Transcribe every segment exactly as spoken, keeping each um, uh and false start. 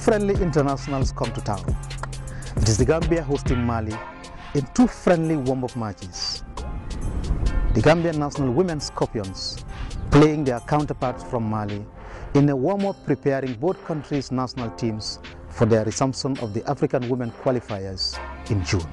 friendly internationals come to town. It is the Gambia hosting Mali in two friendly warm-up matches. The Gambian national women Scorpions playing their counterparts from Mali in a warm-up preparing both countries' national teams for their resumption of the African Women qualifiers in June.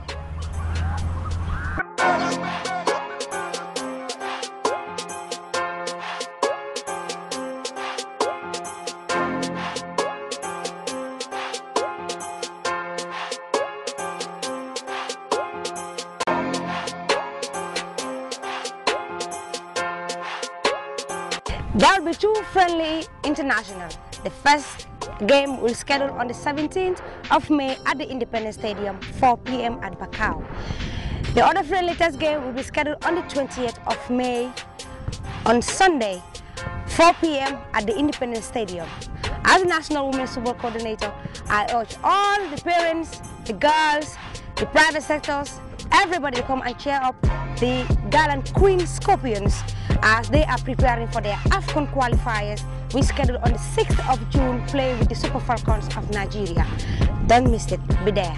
There will be two friendly international. The first game will schedule on the seventeenth of May at the Independence Stadium, four p m at Bakau. The other friendly test game will be scheduled on the twentieth of May on Sunday, four p m at the Independence Stadium. As the National Women's Football Coordinator, I urge all the parents, the girls, the private sectors, everybody to come and cheer up the gallant Queen Scorpions as they are preparing for their AFCON qualifiers. We scheduled on the sixth of June, playing with the Super Falcons of Nigeria. Don't miss it. Be there.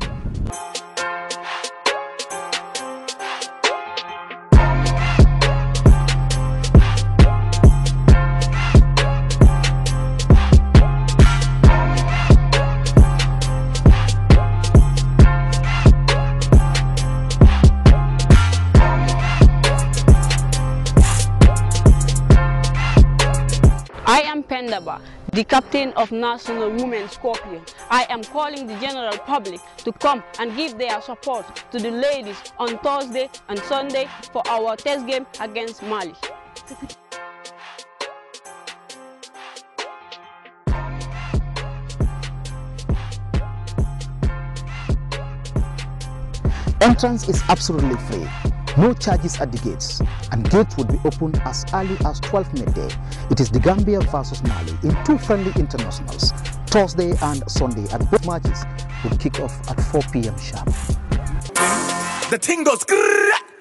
I am Pendaba, the captain of National Women Scorpion. I am calling the general public to come and give their support to the ladies on Thursday and Sunday for our test game against Mali. Entrance is absolutely free. No charges at the gates, and gates would be opened as early as twelve midday. It is the Gambia versus Mali in two friendly internationals, Thursday and Sunday, and both matches will kick off at four p m sharp. The thing goes